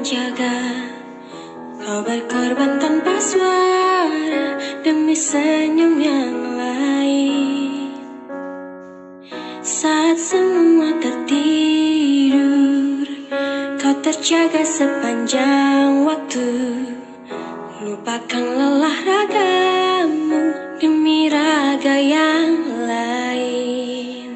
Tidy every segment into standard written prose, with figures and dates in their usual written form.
menjaga. Kau berkorban tanpa suara demi senyum yang lain. Saat semua tertidur, kau terjaga sepanjang waktu. Lupakan lelah ragamu demi raga yang lain.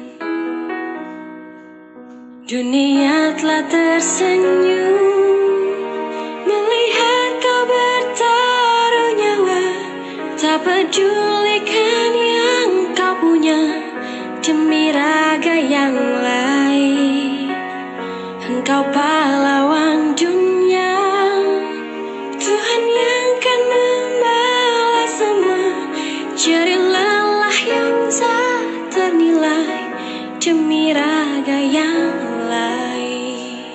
Dunia telah tersenyum melihat kau bertaruh nyawa. Tak pedulikan yang kau punya demi raga yang lain. Engkau pahlawan dunia, Tuhan yang kan membalas semua. Jerih lelah yang tak ternilai demi raga yang lain.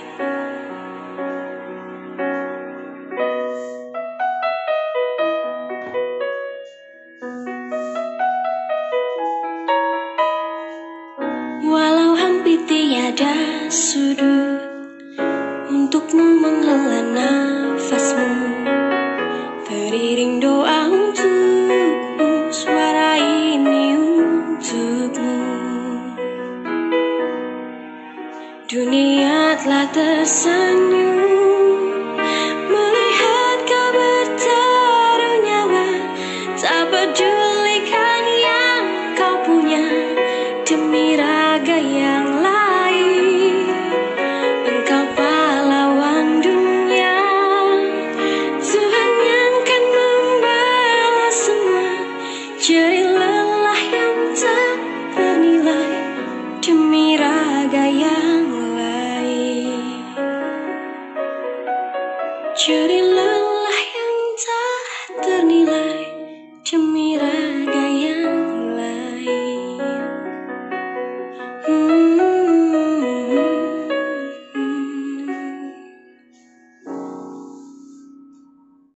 Walau hampir tiada sudut untukmu menghela nafasmu, beriring doa untukmu, suara ini untukmu. Dunia telah tersenyum melihat kau bertaruh nyawa. Tak pedulikan yang kau punya demi raga yang lain. Engkau pahlawan dunia, Tuhan yang kan membalas semua. Jerih lelah yang tak ternilai demi raga yang lain. Jerih lelah yang tak ternilai